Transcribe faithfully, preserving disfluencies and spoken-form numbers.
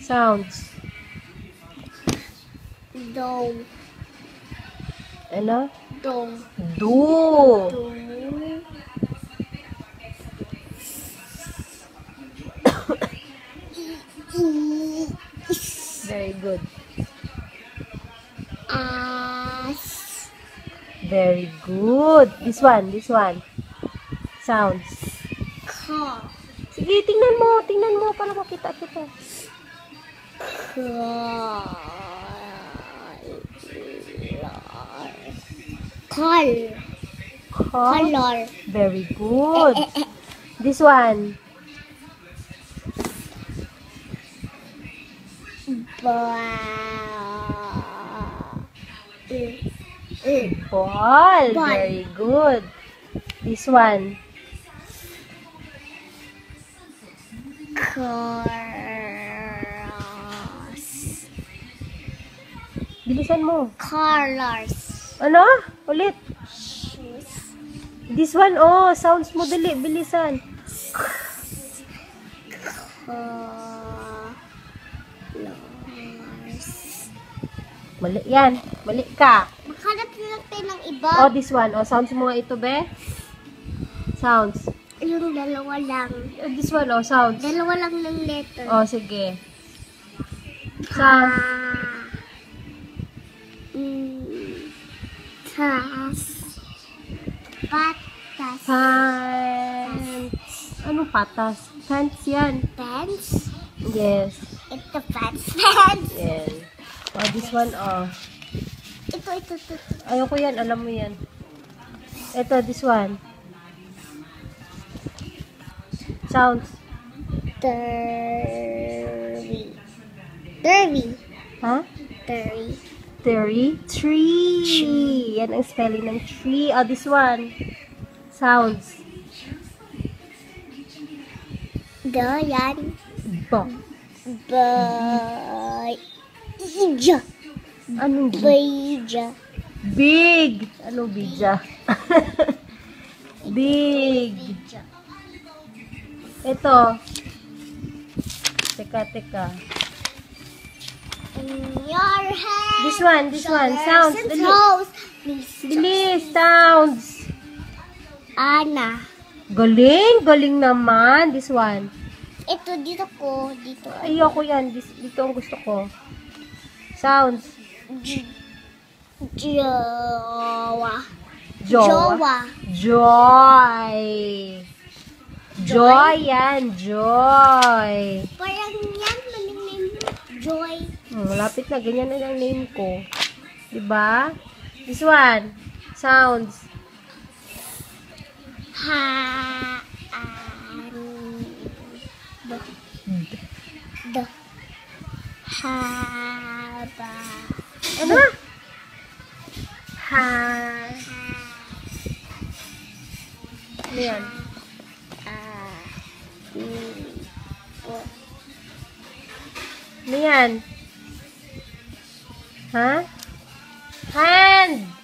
Sounds. Do. Ano? Do. Do. Do. Very good. As. Very good. This one, this one. Sounds. Ka. Sige, tingnan mo. Tingnan mo para makita kita. Col. Col. Color. Very good. This one. Ball. Ball. Very good. This one. Cars. Bilisan mo. Colors. Ano? Ulit. Shoes. This one, oh. Sounds mo dali. Bilisan. Colors. Mali yan. Mali ka. Makalat lang tayo ng iba. Oh, this one. Oh, sounds mo nga ito, be. Sounds. Yung dalawa lang. Oh, this one, oh. Sounds. Dalawa lang ng letter. Oh, sige. Sounds. Ah. Mm. Tas. Patas. Pants. Anong patas? Pants yan. Pants. Yes. Ito pants. Pants. Yes. Oh, this one, oh. Ito, ito, ito. Ayoko yan. Alam mo yan. Ito, this one. Sounds. Derby. Derby. Ha? Derby. Theory. Tree. Yan ang spelling ng tree. Oh, this one. Sounds. Da, yan. Ba. Ba. Ija. Anong big? Beija. Big. Anong bija? Big. Beija. Ito. Teka, teka. In your hand. This one, this one. Sounds. And Dali. toes. Please. Bilis. Sounds. Ana. Galing. Galing naman. This one. Ito, dito ko. Dito. Ayoko yan. This, dito ang gusto ko. Sounds. J Jowa. Jowa. Jowa. Joy. Joy yan. Joy. Parang yan, maling name mo. Joy. Hmm, malapit na. Ganyan na ang name ko. Diba? This one. Sounds. Ha. An. D. D. Haba. Ano? Ha. Ano yan? Ah. Ano yan? Ha? Hand.